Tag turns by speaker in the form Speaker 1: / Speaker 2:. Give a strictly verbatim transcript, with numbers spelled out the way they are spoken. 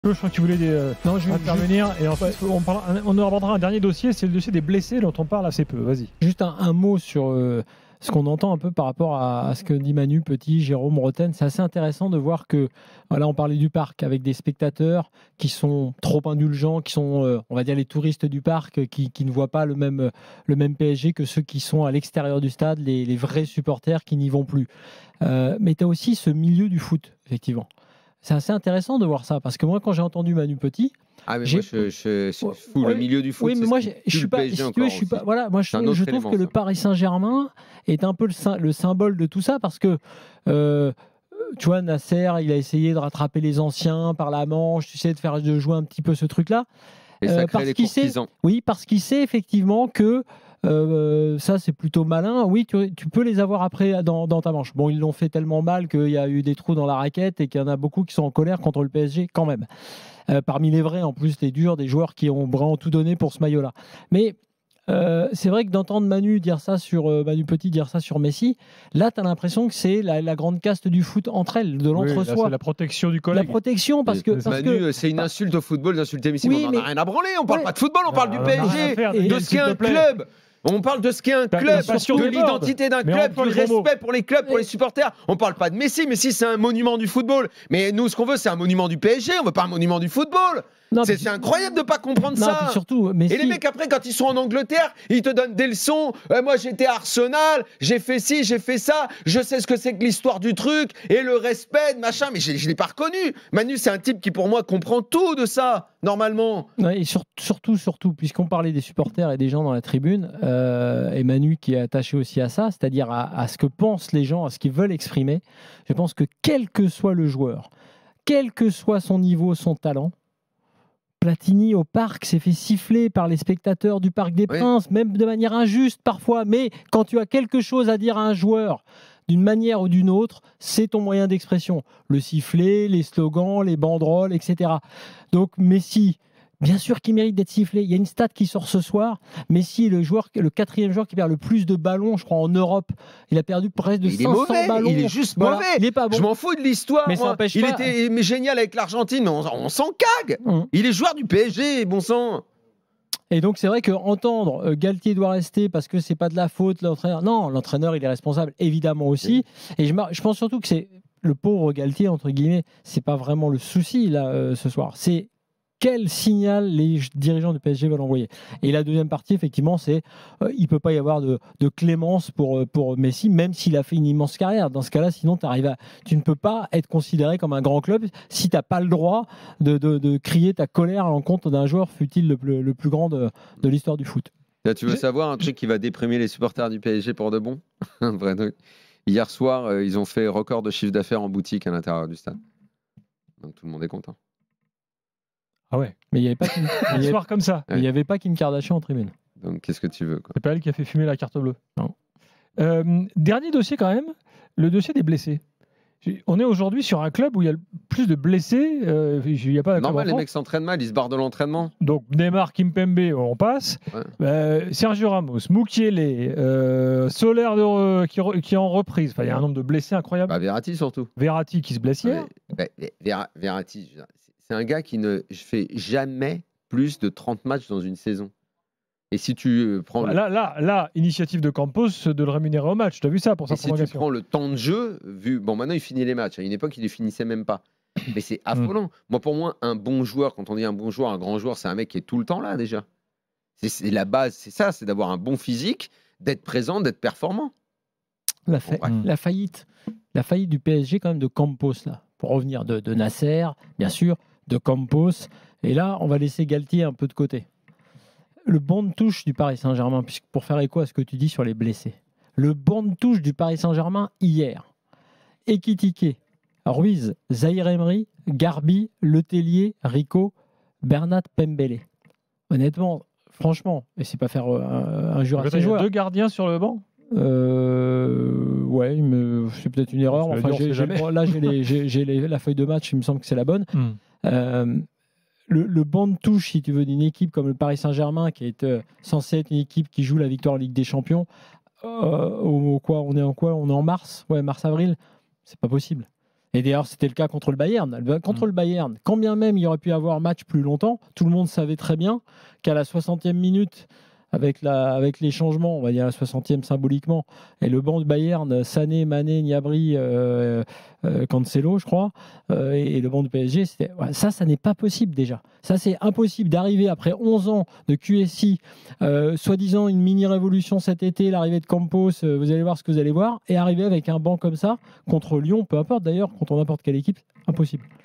Speaker 1: Je crois que tu voulais des, euh, non, je, intervenir je, et ensuite ouais. on, parlera, on abordera un dernier dossier, c'est le dossier des blessés dont on parle assez peu. Vas-y.
Speaker 2: Juste un, un mot sur euh, ce qu'on entend un peu par rapport à, à ce que dit Manu Petit, Jérôme Roten. C'est assez intéressant de voir que, voilà, on parlait du parc avec des spectateurs qui sont trop indulgents, qui sont, euh, on va dire, les touristes du parc, qui, qui ne voient pas le même, le même P S G que ceux qui sont à l'extérieur du stade, les, les vrais supporters qui n'y vont plus. Euh, mais tu as aussi ce milieu du foot, effectivement. C'est assez intéressant de voir ça, parce que moi, quand j'ai entendu Manu Petit,
Speaker 3: ah mais moi je, je, je fous
Speaker 2: ouais,
Speaker 3: le milieu du foot.
Speaker 2: Oui, mais moi je, je suis pas. Si tu veux, je suis pas. Voilà, moi je, je trouve que ça. Le Paris Saint-Germain est un peu le, le symbole de tout ça, parce que euh, tu vois, Nasser, il a essayé de rattraper les anciens par la manche, tu sais, de faire de jouer un petit peu ce truc-là.
Speaker 3: Et ça euh, crée les courtisans.
Speaker 2: Sait, oui, parce qu'il sait effectivement que Euh, ça c'est plutôt malin. Oui, tu, tu peux les avoir après dans, dans ta manche. Bon, ils l'ont fait tellement mal qu'il y a eu des trous dans la raquette et qu'il y en a beaucoup qui sont en colère contre le P S G quand même. Euh, parmi les vrais, en plus, les durs, des joueurs qui ont vraiment tout donné pour ce maillot-là. Mais euh, c'est vrai que d'entendre Manu dire ça sur euh, Manu Petit dire ça sur Messi, là, tu as l'impression que c'est la, la grande caste du foot entre elles, de l'entre-soi.
Speaker 1: Oui, c'est la protection du collègue.
Speaker 2: La protection, parce que. Parce
Speaker 3: Manu,
Speaker 2: que,
Speaker 3: c'est une insulte au football d'insulter Messi.
Speaker 2: Oui,
Speaker 3: on n'en
Speaker 2: mais...
Speaker 3: a rien à branler. On parle ouais. pas de football, on parle
Speaker 1: ah,
Speaker 3: du P S G, de ce qu'est un club. On parle de ce qu'est un club, de l'identité d'un club, du respect pour les clubs, pour les supporters. On parle pas de Messi. Messi, c'est un monument du football. Mais nous, ce qu'on veut, c'est un monument du P S G. On veut pas un monument du football. Non, c'est, c'est incroyable de pas comprendre non, ça.
Speaker 2: Surtout, Messi...
Speaker 3: Et les mecs, après, quand ils sont en Angleterre, ils te donnent des leçons. Euh, moi, j'étais à Arsenal, j'ai fait ci, j'ai fait ça. Je sais ce que c'est que l'histoire du truc et le respect, machin. Mais je, je l'ai pas reconnu. Manu, c'est un type qui, pour moi, comprend tout de ça, normalement.
Speaker 2: Ouais, et sur, surtout, surtout, puisqu'on parlait des supporters et des gens dans la tribune, euh, et Manu qui est attaché aussi à ça, c'est-à-dire à, à ce que pensent les gens, à ce qu'ils veulent exprimer. Je pense que quel que soit le joueur, quel que soit son niveau, son talent, Platini au parc s'est fait siffler par les spectateurs du Parc des Princes, oui. même de manière injuste parfois. Mais quand tu as quelque chose à dire à un joueur, d'une manière ou d'une autre, c'est ton moyen d'expression. Le sifflet, les slogans, les banderoles, et cetera. Donc Messi, bien sûr qu'il mérite d'être sifflé. Il y a une stat qui sort ce soir. Messi est le, joueur, le quatrième joueur qui perd le plus de ballons, je crois, en Europe. Il a perdu presque de
Speaker 3: il
Speaker 2: cinq cents ballons.
Speaker 3: Il est juste voilà. mauvais.
Speaker 2: Il est pas bon.
Speaker 3: Je m'en fous de l'histoire.
Speaker 2: Mais
Speaker 3: moi.
Speaker 2: ça empêche
Speaker 3: il
Speaker 2: pas.
Speaker 3: était génial avec l'Argentine, mais on, on s'en cague. Mmh. Il est joueur du P S G, bon sang.
Speaker 2: Et donc c'est vrai qu'entendre euh, Galtier doit rester parce que c'est pas de la faute l'entraîneur. Non, l'entraîneur il est responsable évidemment aussi. Oui. Et je, je pense surtout que c'est le pauvre Galtier entre guillemets. C'est pas vraiment le souci là euh, ce soir. C'est quel signal les dirigeants du P S G veulent envoyer. Et la deuxième partie, effectivement, c'est euh, il ne peut pas y avoir de, de clémence pour, pour Messi, même s'il a fait une immense carrière. Dans ce cas-là, sinon, à, tu ne peux pas être considéré comme un grand club si tu n'as pas le droit de, de, de crier ta colère à l'encontre d'un joueur, fût-il le, le, le plus grand de, de l'histoire du foot.
Speaker 3: Là, tu veux savoir un truc qui va déprimer les supporters du P S G pour de bon? Hier soir, euh, ils ont fait record de chiffre d'affaires en boutique à l'intérieur du stade. Donc tout le monde est content.
Speaker 1: Ah ouais.
Speaker 2: Mais il n'y avait pas Kim...
Speaker 1: un soir comme ça.
Speaker 2: Il n'y avait pas Kim Kardashian en tribune.
Speaker 3: Donc qu'est-ce que tu veux quoi.
Speaker 1: C'est pas elle qui a fait fumer la carte bleue. Non. Euh, dernier dossier quand même, le dossier des blessés. On est aujourd'hui sur un club où il y a plus de blessés. Euh, il y a pas
Speaker 3: normal, les mecs s'entraînent mal, ils se barrent de l'entraînement.
Speaker 1: Donc Neymar, Kimpembe, on passe. Ouais. Euh, Sergio Ramos, Mukiele, euh, Soler de, qui, qui est en reprise. Enfin, il y a un nombre de blessés incroyable.
Speaker 3: Bah, Verratti surtout.
Speaker 1: Verratti qui se blesse hier.
Speaker 3: Ouais, bah, Ver, Verratti, c'est un gars qui ne fait jamais plus de trente matchs dans une saison. Et si tu prends...
Speaker 1: Bah, le... Là, là, là, initiative de Campos de le rémunérer au match. Tu as vu ça pour sa prolongation.
Speaker 3: Si tu prends le temps de jeu, vu... Bon, maintenant, il finit les matchs. À une époque, il les finissait même pas. Mais c'est affolant. Mm. Moi, pour moi, un bon joueur, quand on dit un bon joueur, un grand joueur, c'est un mec qui est tout le temps là, déjà. C'est, c'est la base, c'est ça, c'est d'avoir un bon physique, d'être présent, d'être performant.
Speaker 2: La, fa... bon, mm. la faillite. La faillite du P S G, quand même, de Campos, là. Pour revenir de, de Nasser, bien sûr, de Campos. Et là, on va laisser Galtier un peu de côté. Le banc de touche du Paris Saint-Germain, puisque pour faire écho à ce que tu dis sur les blessés. Le banc de touche du Paris Saint-Germain hier. Ekitike, Ruiz, Zahir Emery, Garbi, Letellier, Rico, Bernat Pembele. Honnêtement, franchement, et c'est pas faire euh, injure à ces joueurs.
Speaker 1: Deux gardiens sur le banc
Speaker 2: euh, ouais, me... c'est peut-être une erreur. Enfin, j'ai, j'ai, là, j'ai, les, j'ai, j'ai les, la feuille de match, il me semble que c'est la bonne. Mm. Euh, le, le banc de touche, si tu veux, d'une équipe comme le Paris Saint-Germain, qui est euh, censée être une équipe qui joue la victoire en Ligue des Champions, euh, au, au quoi, on est en quoi On est en mars Ouais, mars-avril. C'est pas possible. Et d'ailleurs, c'était le cas contre le Bayern. Contre mmh. le Bayern, quand bien même il y aurait pu avoir match plus longtemps, tout le monde savait très bien qu'à la soixantième minute, avec, la, avec les changements, on va dire la soixantième symboliquement, et le banc du Bayern, Sané, Mané, Gnabry, euh, euh, Cancelo, je crois, euh, et, et le banc du P S G, c'était, ouais, ça, ça n'est pas possible déjà. Ça, c'est impossible d'arriver après onze ans de Q S I, euh, soi-disant une mini-révolution cet été, l'arrivée de Campos, euh, vous allez voir ce que vous allez voir, et arriver avec un banc comme ça, contre Lyon, peu importe d'ailleurs, contre n'importe quelle équipe, impossible.